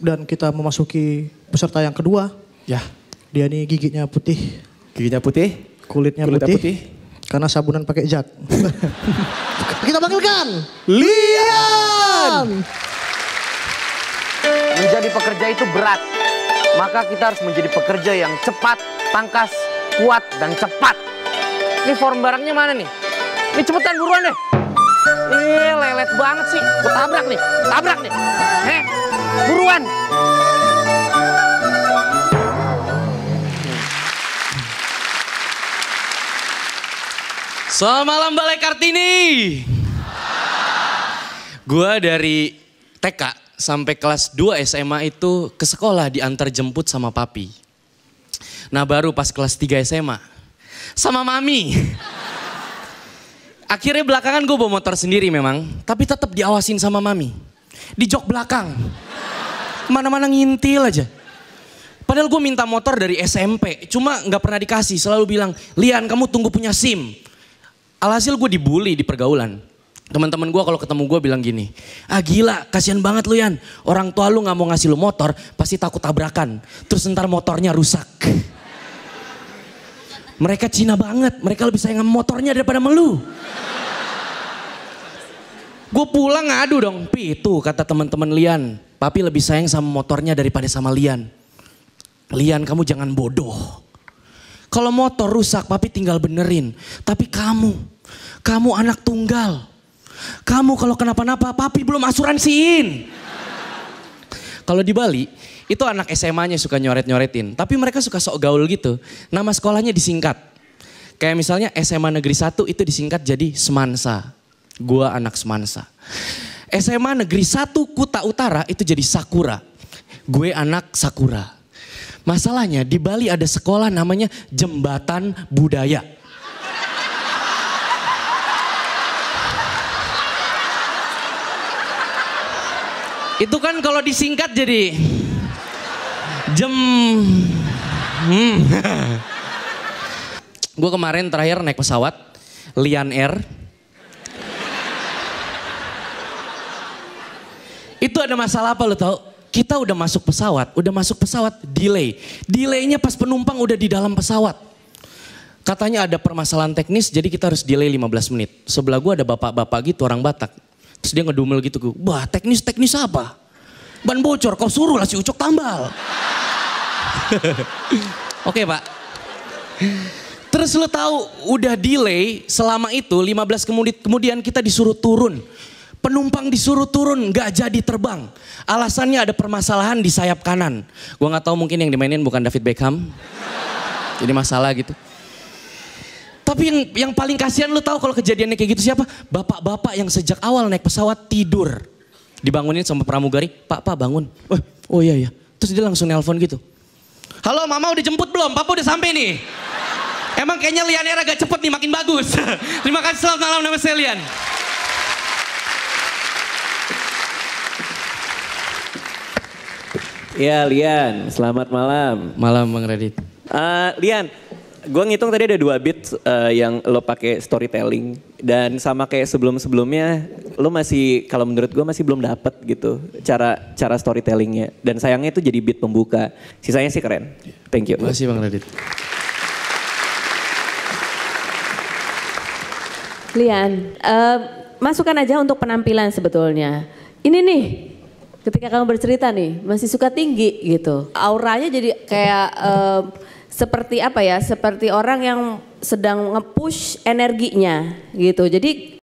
Dan kita memasuki peserta yang kedua. Ya. Dia nih giginya putih. Giginya putih. Kulitnya putih. Karena sabunan pakai zat. Kita panggilkan Lian. Menjadi pekerja itu berat. Maka kita harus menjadi pekerja yang cepat, tangkas, kuat, dan cepat. Ini form barangnya mana nih? Ini cepetan buruan deh. Ih, lelet banget sih. Gue tabrak nih. Buruan. Selamat malam Balai Kartini. Gua dari TK sampai kelas 2 SMA itu ke sekolah diantar jemput sama papi. Nah baru pas kelas 3 SMA sama mami. Akhirnya belakangan gue bawa motor sendiri memang, tapi tetap diawasin sama mami. Di jok belakang. Mana-mana ngintil aja. Padahal gue minta motor dari SMP, cuma gak pernah dikasih. Selalu bilang, Lian kamu tunggu punya SIM. Alhasil gue dibully di pergaulan. Teman-teman gue kalau ketemu gue bilang gini, ah gila kasihan banget lu Yan. Orang tua lu gak mau ngasih lu motor, pasti takut tabrakan. Terus ntar motornya rusak. Mereka Cina banget, mereka lebih sayang sama motornya daripada sama lu. Gue pulang ngadu dong, Pi itu kata teman-teman Lian. Papi lebih sayang sama motornya daripada sama Lian. Lian kamu jangan bodoh. Kalau motor rusak papi tinggal benerin. Tapi kamu anak tunggal. Kamu kalau kenapa-napa papi belum asuransiin. Kalau di Bali itu anak SMA-nya suka nyoret-nyoretin. Tapi mereka suka sok gaul gitu. Nama sekolahnya disingkat. Kayak misalnya SMA Negeri 1 itu disingkat jadi Semansa. Gua anak Semansa. SMA Negeri 1 Kuta Utara itu jadi Sakura. Gue anak Sakura. Masalahnya di Bali ada sekolah namanya Jembatan Budaya. Itu kan kalau disingkat jadi Gue kemarin terakhir naik pesawat Lion Air. Itu ada masalah apa lo tau? Kita udah masuk pesawat delay. Delaynya pas penumpang udah di dalam pesawat. Katanya ada permasalahan teknis jadi kita harus delay 15 menit. Sebelah gue ada bapak-bapak gitu orang Batak. Terus dia ngedumel gitu, wah teknis apa? Ban bocor, kau suruh lah si Ucok tambal. Oke Pak. Terus lo tahu udah delay selama itu 15 kemudian kita disuruh turun. Penumpang disuruh turun gak jadi terbang. Alasannya ada permasalahan di sayap kanan. Gue gak tahu mungkin yang dimainin bukan David Beckham. Jadi masalah gitu. Tapi yang paling kasihan lu tahu kalau kejadiannya kayak gitu siapa? Bapak-bapak yang sejak awal naik pesawat tidur. Dibangunin sama pramugari, Pak bangun. Oh iya. Terus dia langsung nelpon gitu. Halo mama udah jemput belum? Papa udah sampai nih. Emang kayaknya Lian Air agak cepet nih makin bagus. Terima kasih selamat malam nama saya Lian. Ya Lian, selamat malam. Malam Bang Radit. Lian, gue ngitung tadi ada 2 beat yang lo pakai storytelling dan sama kayak sebelum-sebelumnya lo masih kalau menurut gue masih belum dapet gitu cara storytellingnya dan sayangnya itu jadi beat pembuka. Sisanya sih keren. Thank you. Terima kasih Bang Radit. Lian, masukkan aja untuk penampilan sebetulnya. Ini nih. Ketika kamu bercerita nih, masih suka tinggi gitu. Auranya jadi kayak seperti apa ya, seperti orang yang sedang nge-push energinya gitu. Jadi